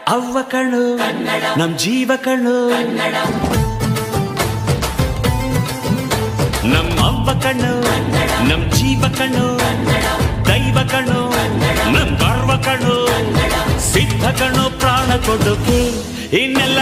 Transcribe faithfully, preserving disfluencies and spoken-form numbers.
ಅವ್ವ ಕಣ್ಣು ನಮ್ ಜೀವ ಕಣ್ಣು ನಮ್ ಅವ್ವ ಕಣ್ಣು ನಮ್ ಜೀವ ಕಣ್ಣು ದೈವ ಕಣ್ಣು ನಮ್ ಗರ್ವ ಕಣ್ಣು ಸಿದ್ಧ ಕಣ್ಣು ಪ್ರಾಣ ಕೊಡೋಕೆ ಇನ್ನೆಲ್ಲ